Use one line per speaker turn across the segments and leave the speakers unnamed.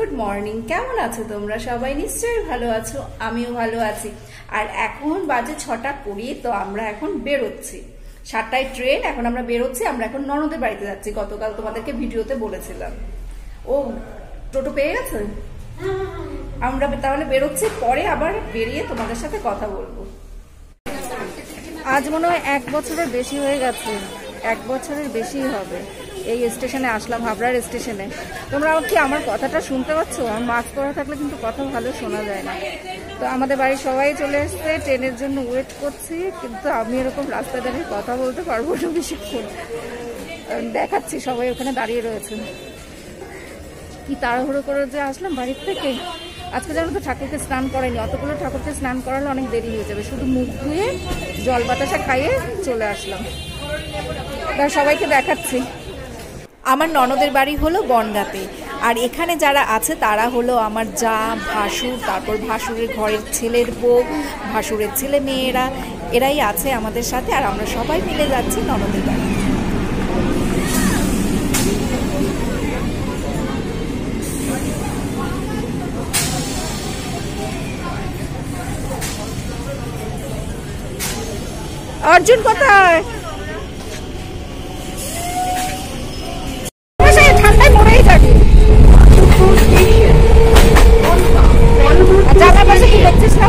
Good morning. কেমন আছো তোমরা সবাই? নিশ্চয়ই ভালো আছো, আমিও ভালো আছি। আর এখন বাজে 6:20, তো আমরা এখন বেরোচ্ছি। 7টায় ট্রেন, এখন আমরা বেরোচ্ছি। আমরা এখন ননদের বাড়িতে যাচ্ছি। গতকাল তোমাদেরকে ভিডিওতে বলেছিলাম। ও টোটো পেয়ে গেছে। আমরা তাহলে বেরোচ্ছি, পরে আবার বেরিয়ে তোমাদের সাথে কথা বলবো। আজ মনে হয় 1 বছরের বেশি হয়ে গেছে, 1 বছরের বেশি হবে এই স্টেশনে আসলাম, হাবড়ার স্টেশনে। তোমরা কি আমার কথাটা শুনতে পাচ্ছ? আমার মাস্ক পরা থাকলে কিন্তু কথা ভালো শোনা যায় না। তো আমাদের বাড়ির সবাই চলে এসছে, ট্রেনের জন্য ওয়েট করছি। কিন্তু আমি এরকম রাস্তায় দাঁড়িয়ে কথা বলতে পারবো না বেশিক্ষণ। দেখাচ্ছি, সবাই ওখানে দাঁড়িয়ে রয়েছে। কি তাড়াহুড়ো করে যে আসলাম বাড়ির থেকে। আজকে যেন তো ঠাকুরকে স্নান করাইনি, অতগুলো ঠাকুরকে স্নান করালে অনেক দেরি হয়ে যাবে। শুধু মুখ ধুয়ে জল বাতাসা খাইয়ে চলে আসলাম। সবাইকে দেখাচ্ছি। আমার ননদের বাড়ি হলো বনগাঁতে। আর এখানে যারা আছে তারা হলো আমার যা, ভাসুর, তারপর ভাসুরের ঘরের ছেলের বউ, ভাসুরের ছেলে মেয়েরা, এরাই আছে আমাদের সাথে। আর আমরা সবাই মিলে যাচ্ছি ননদের বাড়ি। অর্জুন কোথায়? ঠান্ডায় মরেই যাবে। জানা পাশে কি দেখছিস না?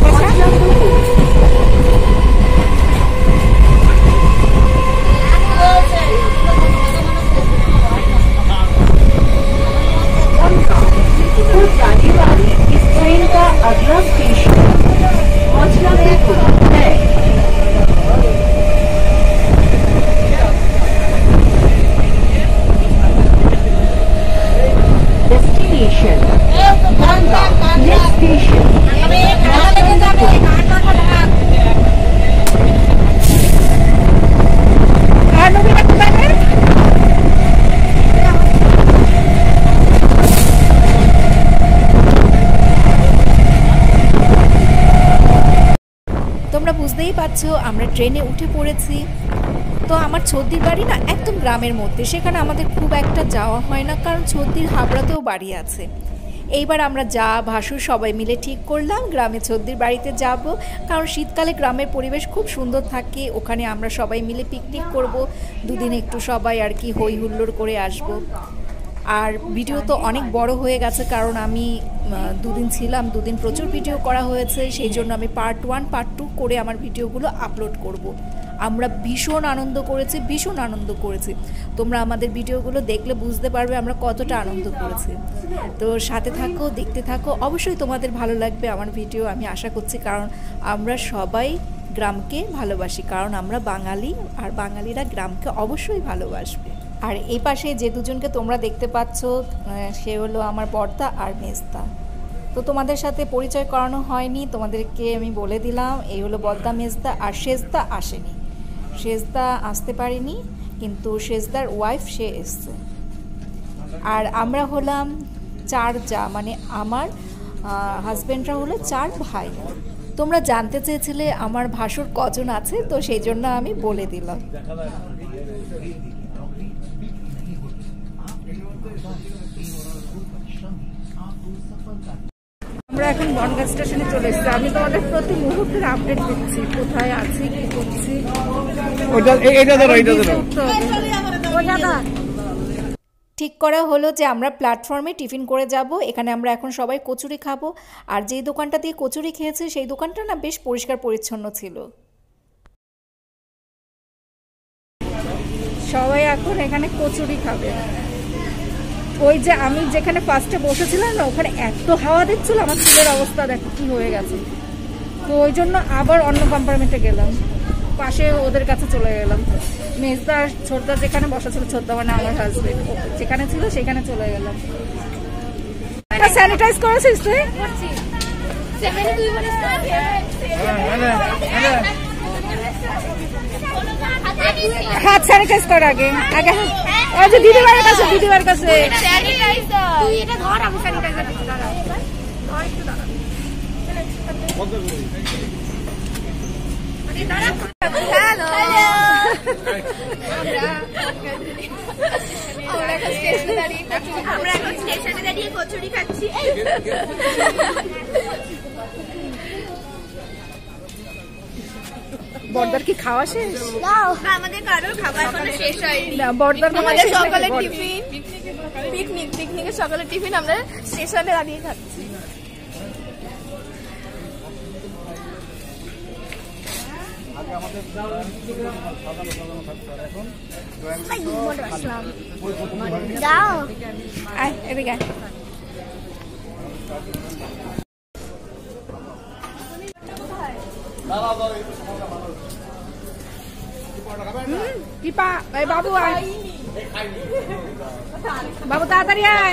তোমরা বুঝতেই পারছো আমরা ট্রেনে উঠে পড়েছি। তো আমার ছদ্দির বাড়ি না একদম গ্রামের মধ্যে, সেখানে আমাদের খুব একটা যাওয়া হয় না, কারণ ছদ্দির হাবড়াতেও বাড়ি আছে। এইবার আমরা যা, ভাসুর সবাই মিলে ঠিক করলাম গ্রামে ছদ্দির বাড়িতে যাব, কারণ শীতকালে গ্রামের পরিবেশ খুব সুন্দর থাকে। ওখানে আমরা সবাই মিলে পিকনিক করব, দুদিন একটু সবাই আর কি হই হুল্লোড় করে আসব। আর ভিডিও তো অনেক বড় হয়ে গেছে, কারণ আমি 2 দিন ছিলাম, 2 দিন প্রচুর ভিডিও করা হয়েছে। সেই জন্য আমি পার্ট 1 পার্ট 2 করে আমার ভিডিওগুলো আপলোড করব। আমরা ভীষণ আনন্দ করেছি। তোমরা আমাদের ভিডিওগুলো দেখলে বুঝতে পারবে আমরা কতটা আনন্দ করেছি। তো সাথে থাকো, দেখতে থাকো। অবশ্যই তোমাদের ভালো লাগবে আমার ভিডিও, আমি আশা করছি, কারণ আমরা সবাই গ্রামকে ভালোবাসি, কারণ আমরা বাঙালি, আর বাঙালিরা গ্রামকে অবশ্যই ভালোবাসবে। আর এই পাশে যে দুজনকে তোমরা দেখতে পাচ্ছ, সে হলো আমার বড়দা আর মেজদা। তো তোমাদের সাথে পরিচয় করানো হয়নি, তোমাদেরকে আমি বলে দিলাম, এই হলো বড়দা মেজদা। আর সেজদা আসেনি, সেজদা আসতে পারেনি, কিন্তু সেজদার ওয়াইফ সে এসছে। আর আমরা হলাম 4 যা, মানে আমার হাজব্যান্ডরা হলো 4 ভাই। তোমরা জানতে চেয়েছিলে আমার ভাসুর কজন আছে, তো সেই জন্য আমি বলে দিলাম। আমরা এখন বনগাঁ স্টেশনে চলে এসেছি। আমি তোমাদের প্রতি মুহূর্তের আপডেট দিচ্ছি, কোথায় আছি, কি করছি। ঠিক করা হলো যে আমরা প্ল্যাটফর্মে টিফিন করে যাব। এখানে আমরা এখন সবাই কচুরি খাবো। আর যেই দোকানটা দিয়ে কচুরি খেয়েছে সেই দোকানটা না বেশ পরিষ্কার পরিচ্ছন্ন ছিল। সবাই এখন এখানে কচুরি খাবে। ওই যে আমি যেখানে ফার্স্টে বসেছিলাম না, ওখানে এত হাওয়া দিচ্ছিল, আমার চুলের অবস্থা দেখো কি হয়ে গেছে। তো ওই জন্য আবার অন্য কম্পার্টমেন্টে গেলাম, পাশে ওদের কাছে চলে গেলাম। মেজদা আর ছোটদা যেখানে বসা ছিল, ছোটদা মানে আমার হাজবেন্ড যেখানে ছিল সেখানে চলে গেলাম। স্যানিটাইজ করেছিস তুই? হাত স্যানিটাইজ কর আগে। আচ্ছা দিদিবার কাছে, দিদিবার কাছে তুই এটা ধর, আমি স্যানিটাইজার দিচ্ছি। দাঁড়া ধর, একটু দাঁড়া। হ্যালো
আমরা এখন স্টেশনে দাঁড়িয়ে কচুরি খাচ্ছি।
বর্দার কি খাওয়া শেষ?
আমাদের কারোর খাবার এখনো শেষ হয়নি।
বর্দার
আমাদের সকালের টিফিন, পিকনিকের সকালের টিফিন আমরা স্টেশনে দাঁড়িয়ে খাচ্ছি।
এদিকে কৃপা, বাবু আয়, বাবু তাড়াতাড়ি আয়।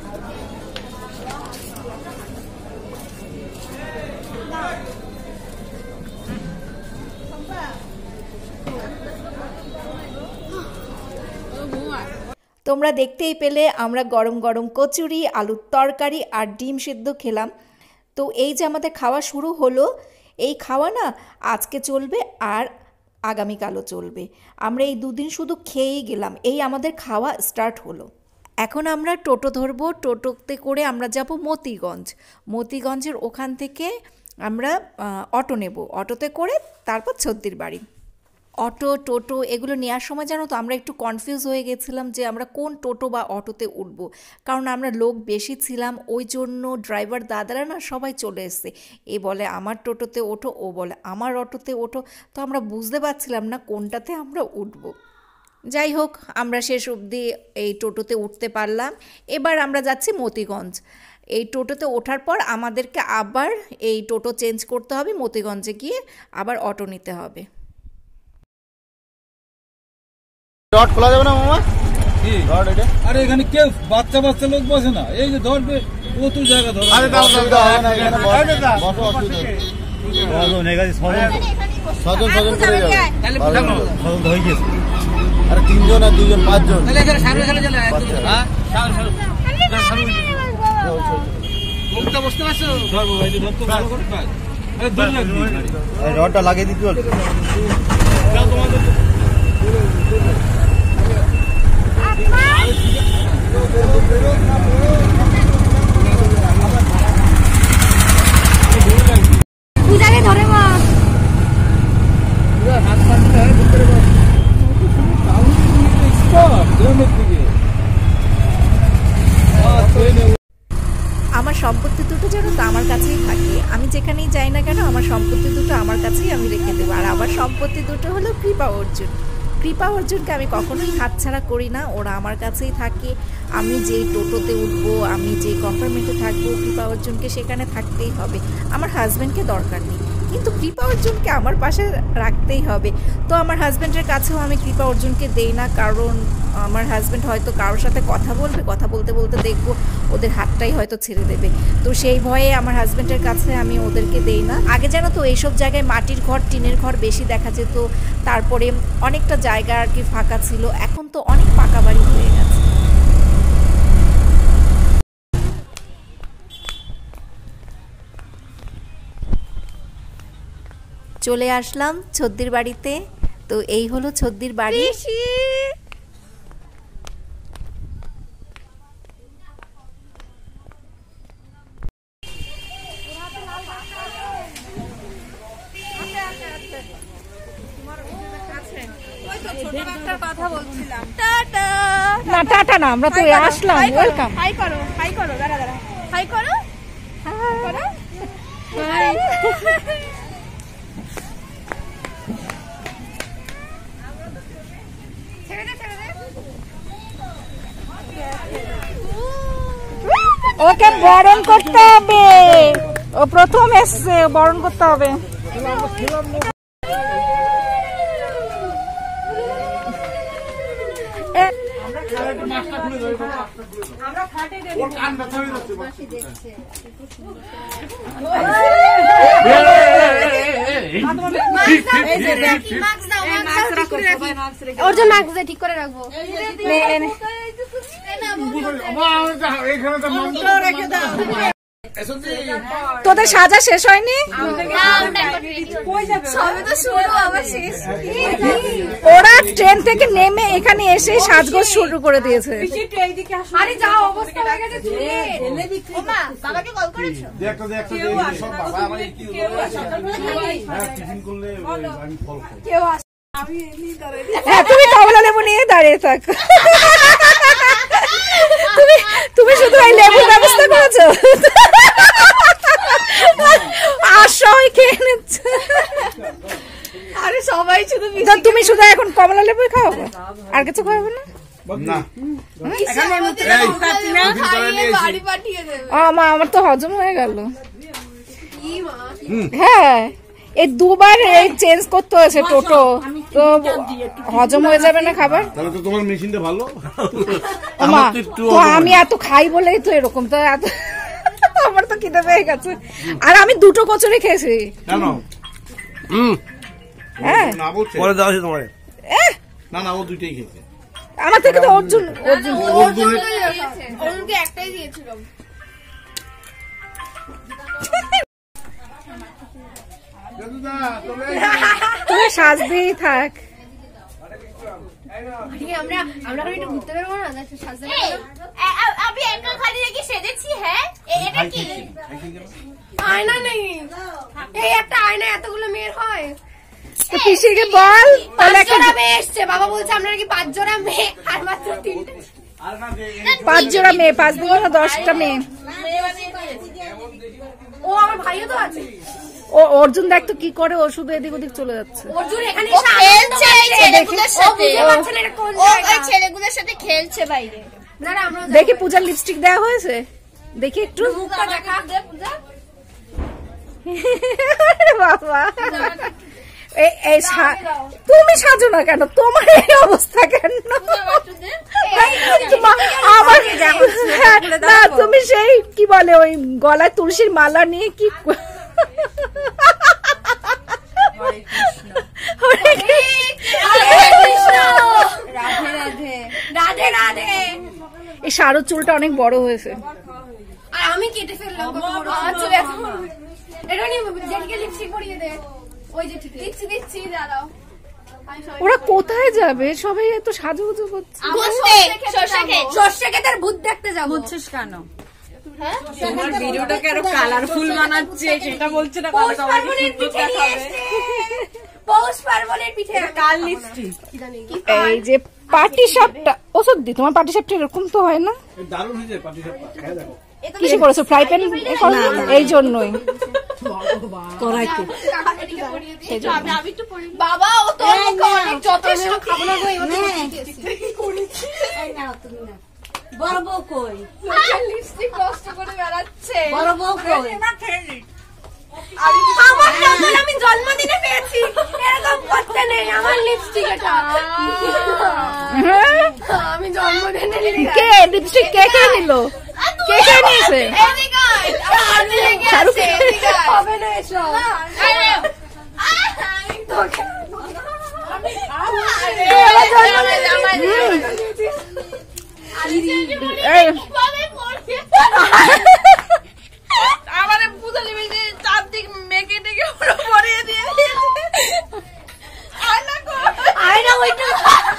তোমরা দেখতেই পেলে আমরা গরম গরম কচুরি, আলুর তরকারি আর ডিম সিদ্ধ খেলাম। তো এই যে আমাদের খাওয়া শুরু হলো, এই খাওয়া না আজকে চলবে আর আগামীকালও চলবে। আমরা এই দুদিন শুধু খেয়েই গেলাম, এই আমাদের খাওয়া স্টার্ট হলো। এখন আমরা টোটো ধরবো, টোটোতে করে আমরা যাব মতিগঞ্জ। মতিগঞ্জের ওখান থেকে আমরা অটো নেব, অটোতে করে তারপর ছদ্দির বাড়ি। অটো, টোটো এগুলো নেওয়ার সময় জানো তো আমরা একটু কনফিউজ হয়ে গেছিলাম যে আমরা কোন টোটো বা অটোতে উঠবো, কারণ আমরা লোক বেশি ছিলাম। ওই জন্য ড্রাইভার দাদারা না সবাই চলে এসছে, এ বলে আমার টোটোতে ওঠো, ও বলে আমার অটোতে ওঠো। তো আমরা বুঝতে পারছিলাম না কোনটাতে আমরা উঠবো। যাই হোক, আমরা শেষ অবধি এই টোটোতে উঠতে পারলাম। এবার আমরা যাচ্ছি মতিগঞ্জ। এই টোটোতে ওঠার পর আমাদেরকে আবার এই টোটো চেঞ্জ করতে হবে, মতিগঞ্জে গিয়ে আবার অটো নিতে হবে।
রড খোলা যাবে না মামা? কি রড এটা?
আরে এখানে কেউ বাচ্চা বাচ্চা লোক বসে না, এই যে ধরবে প্রচুর জায়গা ধরবে।
আরে দাও দাও না, এখানে বসো, অসুবিধা ছজন করে যাবে। হয়ে গেছে। আরে 3 জন আর 2 জন 5 জন।
বসতে পারছো? ধরবো ভাই, ধরতে ভালো করে কাজ।
রডটা লাগিয়ে দিতে বল।
ধরে মা
আমার সম্পত্তি দুটো যেন তো আমার কাছেই থাকে, আমি যেখানেই যাই না কেন আমার সম্পত্তি দুটো আমার কাছেই আমি রেখে দেবো। আর আমার সম্পত্তি দুটো হলো কৃপা অর্জুন। কৃপা অর্জুনকে আমি কখনোই হাতছাড়া করি না, ওরা আমার কাছেই থাকে। আমি যেই টোটোতে উঠবো, আমি যেই কম্পার্টমেন্টে থাকবো, কৃপা অর্জুনকে সেখানে থাকতেই হবে। আমার হাজব্যান্ডকে দরকার নেই, কিন্তু কৃপা অর্জুনকে আমার পাশে রাখতেই হবে। তো আমার হাজব্যান্ডের কাছেও আমি কৃপা অর্জুনকে দেই না, কারণ আমার হাজব্যান্ড হয়তো কারোর সাথে কথা বলবে, কথা বলতে বলতে দেখবো ওদের হাতটাই হয়তো ছেড়ে দেবে। তো সেই ভয়ে আমার হাজব্যান্ডের কাছে আমি ওদেরকে দেই না। আগে জানো তো এইসব জায়গায় মাটির ঘর, টিনের ঘর বেশি দেখা যেত, তারপরে অনেকটা জায়গা আর কি ফাঁকা ছিল। এখন তো অনেক পাকা বাড়ি হয়ে গেছে। চলে আসলাম ছদ্দির বাড়িতে। তো এই হলো ছদ্দির বাড়ি। না টাটা না, আমরা তো আসলাম। ওয়েলকাম।
হাই করো, হাই করো, দাঁড়া দাঁড়া, হাই করো, করো হাই।
ওকে বরণ করতে হবে, ও প্রথম এসছে, বরণ করতে হবে।
অর্জুন মাস্ক ঠিক করে রাখবো।
তোদের সাজা শেষ হয়নি?
সবে তো শুরু, আবার শেষ।
ওরা ট্রেন থেকে নেমে এখানে এসে সাজগোজ শুরু করে দিয়েছে।
আরে যা অবস্থা হয়ে গেছে চুলের। ওমা, বাবাকে কল করেছো?
সব বাবা আমার কি টিফিন করলে আমি ফল খাই।
কেউ আসে?
হ্যাঁ, তুমি কমলা লেবু নিয়ে দাঁড়িয়ে থাক। তুমি শুধু এই লেবুর ব্যবস্থা করেছো? আর সবাই খেয়ে নিচ্ছে।
আরে সবাই শুধু
তুমি শুধু এখন কমলা লেবুই খাওয়াবো, আর কিছু খাওয়াবো না?
না
বাড়ি পাঠিয়ে দেবে।
মা, আমার তো হজম হয়ে গেল।
কি মা?
হ্যাঁ, এই দুবার এই চেঞ্জ করতে হয়েছে টোটো, তো হজম হয়ে যাবে না খাবার?
তাহলে তো তোমার মেশিনটা ভালো।
মা, তো আমি এত খাই বলেই তো এরকম, তো এত আমার তো খিদে পেয়ে গেছে। আর আমি দুটো কচুরি খেয়েছি।
কেন?
হ্যাঁ,
না বলছে
পরে দেওয়া আছে তোমার।
না ও দুইটাই খেয়েছে।
আমার থেকে তো অর্জুন
অরুণকে একটাই দিয়েছিলাম।
তুমি সাজতেই থাক।
আমি একা খালি রেখে সেজেছি। হ্যাঁ, এটা কি আয়না নেই? এই একটা আয়না এতগুলো মেয়ের হয়?
তো পিসিকে বল, তাহলে একটা
5 জোড়া মেয়ে এসছে। বাবা বলছে আমরা নাকি 5 জোড়া মেয়ে আর মাত্র 3টে।
5 জোড়া মেয়ে, 5 দুগুণ 10টা মেয়ে।
ও আমার ভাইও তো আছে।
ও অর্জুন দেখ তো কি করে, ও শুধু এদিক ওদিক চলে যাচ্ছে।
অর্জুন এখানে এসে খেলছে ছেলেগুলোর সাথে। ও বুঝতে পারছে না এটা কোন জায়গা। ওই ছেলেগুলোর সাথে খেলছে বাইরে। না না, আমরা
দেখি পূজার লিপস্টিক দেওয়া হয়েছে, দেখি একটু।
মুখটা দেখা দে পূজা।
বাবা, তুমি সাজো না কেন? তোমার এই অবস্থা কেন? আমার না, তুমি সেই কি বলে ওই গলায় তুলসীর মালা নিয়ে কি
রাধে রাধে।
এই শাড়ুর চুলটা অনেক বড় হয়েছে।
আর আমি কেটে ফেললাম কত বড় চুল। এটা নিয়ে জেঠিকে লিপস্টিক পরিয়ে দে। ওই যে ঠিক দিচ্ছি দাঁড়াও।
ওরা কোথায় যাবে? সবাই এত সাজুগুজু করছে।
সর্ষে খেতে আর ভূত দেখতে যাবো।
বুঝছিস কেন? তোমার ভিডিওটাকে আরো কালারফুল বানাচ্ছে, সেটা বলছে না।
পৌষ পার্বণের পিঠে নিয়ে এসছে। পৌষ পার্বণের পিঠে
কাল লিপস্টিক।
এই যে পাটি সাপটা, ও সত্যি তোমার পাটি সাপটা এরকম তো হয় না?
দারুণ হয়েছে পাটি সাপটা, খাই দেখো।
কিসে করেছো? Fry pan? এই জন্যই
কড়াইতে।
বাবা ও তো অনেক যথেষ্ট খাবো না গো।
বড় বউ কই?
লিপস্টিক নষ্ট করে বেড়াচ্ছে।
বড় বউ কই?
আমার নতুন আমি জন্মদিনে পেয়েছি। এরকম করতে নেই আমার লিপস্টিক এটা। আমি জন্মদিনে
কে লিপস্টিক কে কে নিল? কে কে নিয়েছে?
এদিকে আয়, আমার হাতে লেগে আছে। এদিকে আয়। হবে না এসব। আরে আমি তোকে আমার জন্মদিনে আমার আমারে পুজো দিবে যে চারদিক মেকে টেকে পুরো পরিয়ে দিয়ে আয়না ওইটা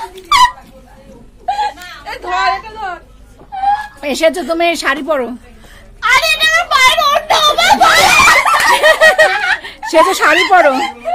ধর, এটা ধর।
এসেছো তুমি, শাড়ি পরো।
আরে এটা আমার পায়ের ওড়না।
সে তো শাড়ি পরো।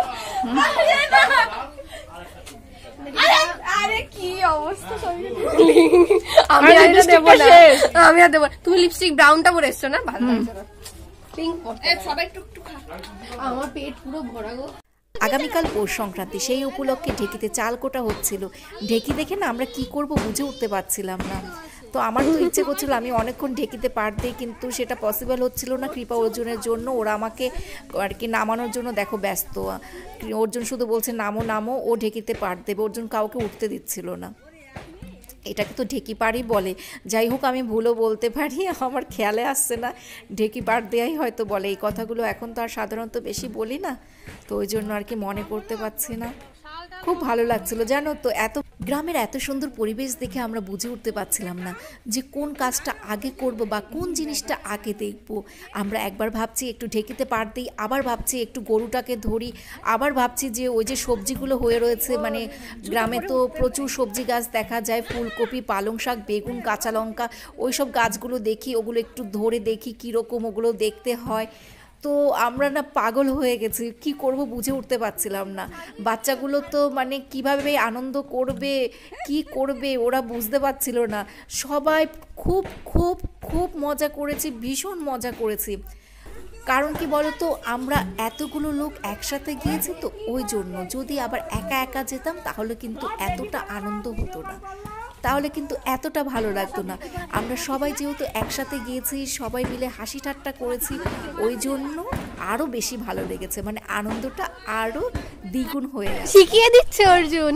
আরে কি অবস্থা।
আমি আর দেবো না,
আমি আর দেবো। তুমি লিপস্টিক ব্রাউনটা পরে এসছো না? ভালো লাগছে না। পিঙ্ক পরতে সবাই টুকটুক খা। আমার পেট পুরো ভরা গো।
আগামীকাল পৌষ সংক্রান্তি, সেই উপলক্ষে ঢেকিতে চাল কোটা হচ্ছিল। ঢেকি দেখে না আমরা কি করব বুঝে উঠতে পারছিলাম না। তো আমার তো ইচ্ছে করছিল আমি অনেকক্ষণ ঢেকিতে পাট দিই, কিন্তু সেটা পসিবল হচ্ছিল না কৃপা অর্জুনের জন্য। ওরা আমাকে আর কি নামানোর জন্য দেখো ব্যস্ত। অর্জুন শুধু বলছে নামো নামো, ও ঢেকিতে পাট দেবে। অর্জুন কাউকে উঠতে দিচ্ছিল না। এটাকে তো ঢেকি পাড়ি বলে। যাই হোক, আমি ভুলও বলতে পারি, আমার খেয়ালে আসছে না। ঢেকি পাড় দেয়াই হয়তো বলে। এই কথাগুলো এখন তো আর সাধারণত বেশি বলি না, তো ওই জন্য আর কি মনে করতে পারছি না। খুব ভালো লাগছিল জানো তো। এত গ্রামের এত সুন্দর পরিবেশ দেখে আমরা বুঝে উঠতে পারছিলাম না যে কোন কাজটা আগে করব বা কোন জিনিসটা আগে দেখব। আমরা একবার ভাবছি একটু ঢেকিতে পার দিই, আবার ভাবছি একটু গরুটাকে ধরি, আবার ভাবছি যে ওই যে সবজিগুলো হয়ে রয়েছে, মানে গ্রামে তো প্রচুর সবজি গাছ দেখা যায়, ফুলকপি, পালং শাক, বেগুন, কাঁচা লঙ্কা, ওই সব গাছগুলো দেখি, ওগুলো একটু ধরে দেখি কীরকম ওগুলো দেখতে হয়। তো আমরা না পাগল হয়ে গেছি, কি করব বুঝে উঠতে পারছিলাম না। বাচ্চাগুলো তো মানে কিভাবে আনন্দ করবে, কি করবে ওরা বুঝতে পারছিল না। সবাই খুব খুব খুব মজা করেছি, ভীষণ মজা করেছি। কারণ কি বলতো, আমরা এতগুলো লোক একসাথে গিয়েছি তো ওই জন্য। যদি আবার একা একা যেতাম তাহলে কিন্তু এতটা আনন্দ হতো না, তাহলে কিন্তু এতটা ভালো লাগতো না। আমরা সবাই যেহেতু একসাথে গিয়েছি, সবাই মিলে হাসি ঠাট্টা করেছি, ওই জন্য আরও বেশি ভালো লেগেছে, মানে আনন্দটা আরও দ্বিগুণ হয়ে গেছে।
শিখিয়ে দিচ্ছে অর্জুন।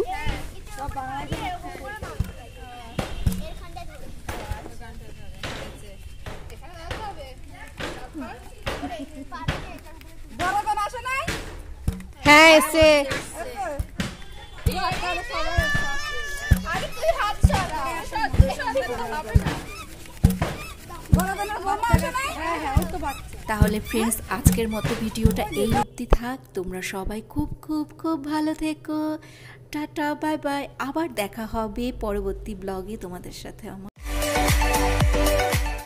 হ্যাঁ এসে
তাহলে ফ্রেন্ডস, আজকের মতো ভিডিওটা এই অবধি থাক। তোমরা সবাই খুব খুব খুব ভালো থেকো। Tata, bye bye. আবার দেখা হবে পরবর্তী ব্লগে তোমাদের সাথে আমার।